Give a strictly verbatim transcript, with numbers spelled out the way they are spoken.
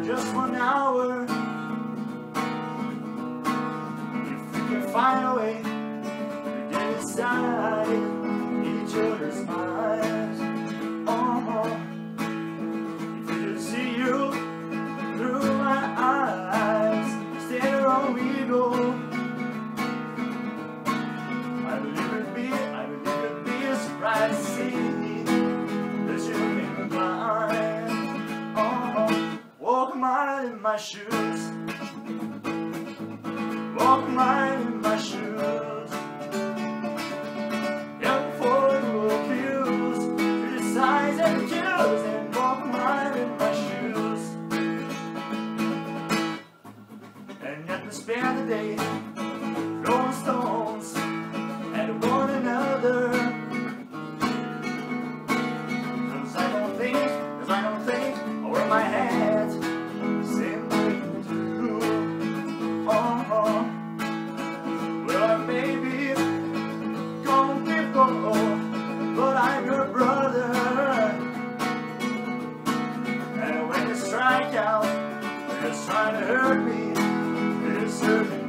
just one hour. If we can find a way to get inside each other's eyes. Oh, if we could see you through my eyes, stay on we go. I believe it'd be, I believe it'd be a surprise to see that you've been blind. Oh, walk a mile in my shoes, walk a mile in my shoes. Young for the abuse, criticize and accuse, and walk a mile in my shoes. And yet we spend the day throwing stones at one another. Cause I don't think, cause I don't think I wear my hat same way you do. Oh, well I may be gone before, but I'm your brother. And when you strike out, you're just trying to hurt me, it's hurting me.